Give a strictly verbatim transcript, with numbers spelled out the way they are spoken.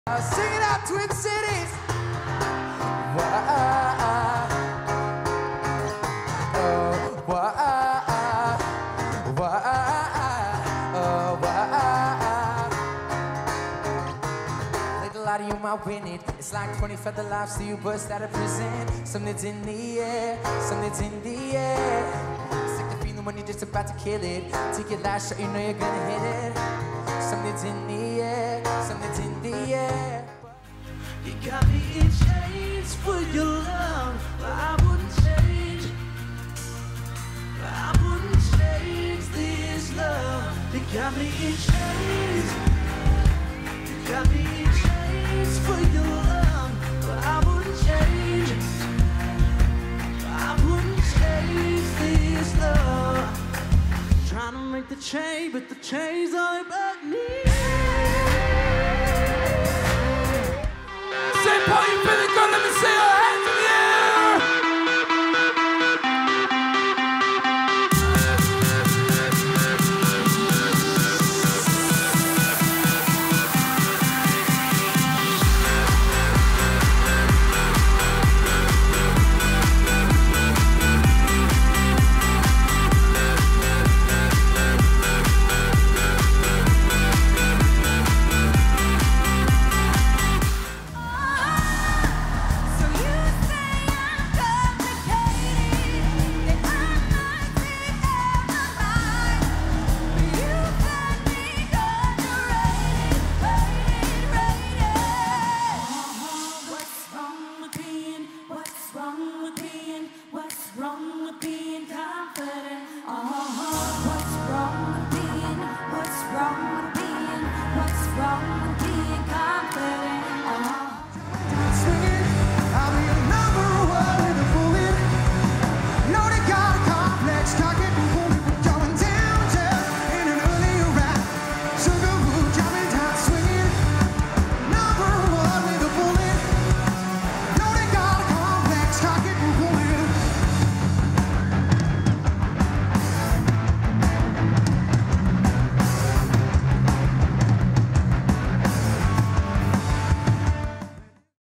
Sing it out, Twin Cities. Why, oh, why, why, oh, why. Like a lot of you might win it. It's like twenty feather lives till you burst out of prison. Something's in the air, something's in the air. It's like the feeling when you're just about to kill it. Take your last shot, you know you're gonna hit it. Something's in the air, something's in the air. You got me in chains for your love, but I wouldn't change. I wouldn't change this love. You got me in chains. You got me in chains for your love, but I wouldn't change. I wouldn't change this love. Trying to make the change, but the chains are about me.